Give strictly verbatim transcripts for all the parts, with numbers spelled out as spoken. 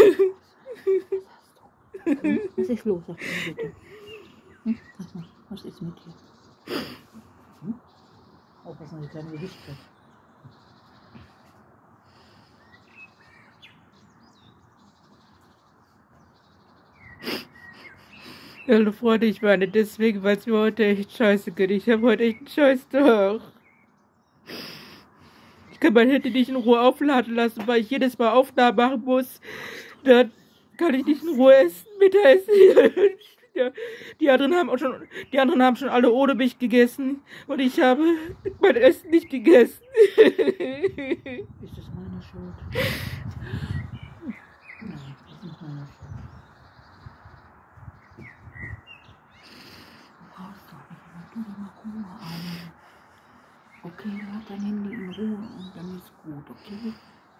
Hm? Was ist los? Sag mir bitte. Hm? Sag mal, was ist mit dir? Hm? Aufpassen, dass ich dein Gewicht kriege. Hallo Freunde, ich meine deswegen, weil es mir heute echt scheiße geht. Ich habe heute echt einen scheiß Tag. Ich kann mein Handy nicht in Ruhe aufladen lassen, weil ich jedes Mal Aufnahmen machen muss. Dann kann ich nicht in Ruhe essen, Mittagessen. Ja, die anderen haben auch schon, die anderen haben schon alle ohne mich gegessen und ich habe mein Essen nicht gegessen. Ist das meine Schuld? Nein, das ist nicht meine Schuld. Du brauchst doch nicht mehr. Tu dir mal Ruhe an. Okay, lad dein Handy in Ruhe und dann ist gut, okay?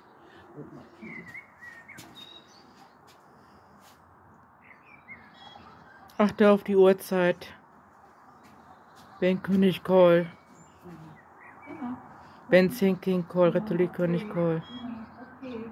Achte auf die Uhrzeit. Ben König Call. Ben Thinking Call, Retteli König Call. Okay.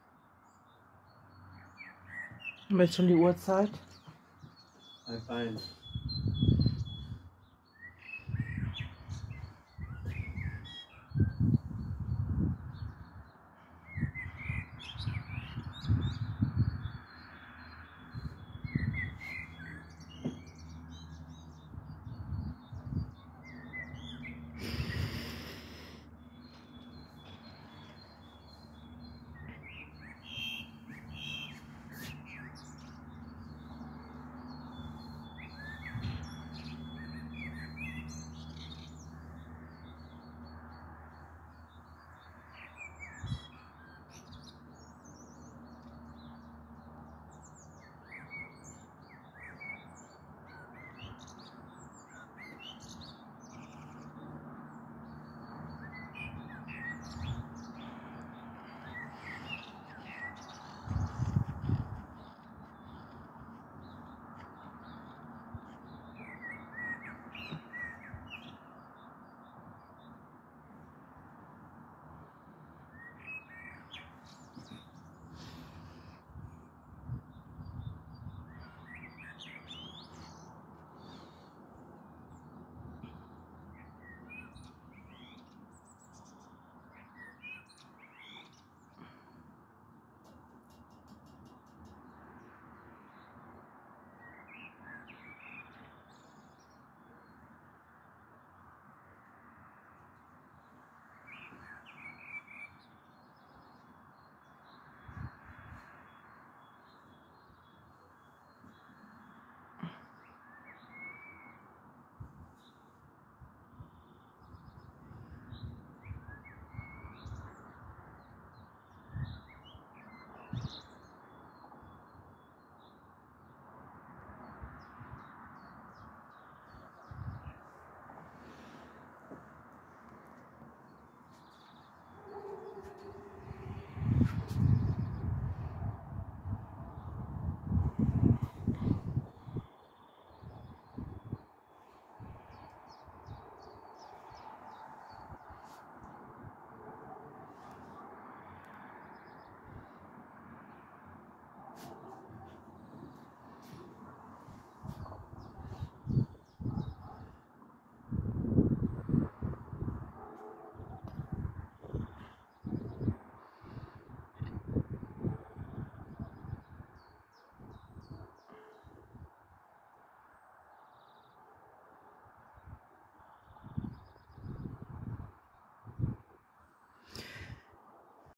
Haben wir jetzt schon die Uhrzeit? Halb eins.